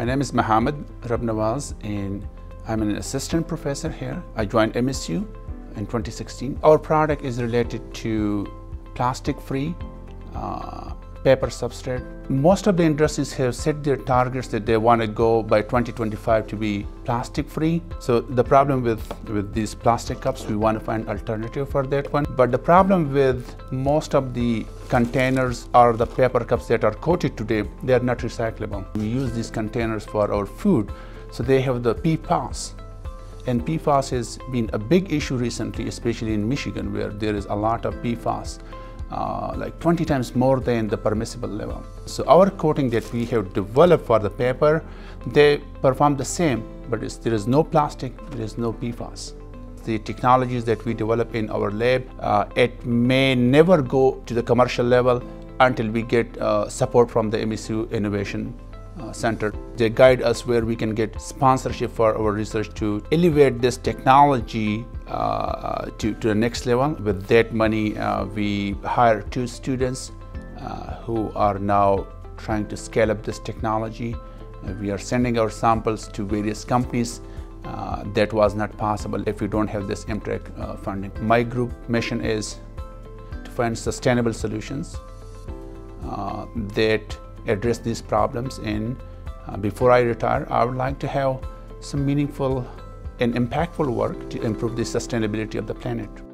My name is Mohammed Rabnawaz and I'm an assistant professor here. I joined MSU in 2016. Our product is related to plastic-free paper substrate. Most of the industries have set their targets that they want to go by 2025 to be plastic-free. So the problem with these plastic cups, we want to find alternative for that one. But the problem with most of the containers or the paper cups that are coated today, they are not recyclable. We use these containers for our food, so they have the PFAS. And PFAS has been a big issue recently, especially in Michigan, where there is a lot of PFAS. Like 20 times more than the permissible level. So our coating that we have developed for the paper, they perform the same, but there is no plastic, there is no PFAS. The technologies that we develop in our lab, it may never go to the commercial level until we get support from the MSU Innovation Center. They guide us where we can get sponsorship for our research to elevate this technology to the next level. With that money, we hire 2 students who are now trying to scale up this technology. We are sending our samples to various companies. That was not possible if we don't have this MTRAC funding. My group mission is to find sustainable solutions that address these problems, and before I retire, I would like to have some meaningful and impactful work to improve the sustainability of the planet.